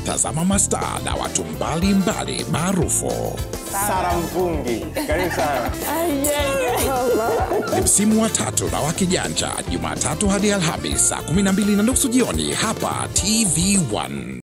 Tazama mastaa na watu mbalimbali maarufu. Saramvungi. Karibu sana. Ni msimu wa 3 na wa kijanja, Jumatatu hadi Alhamisi saa 12:30 jioni hapa TV1.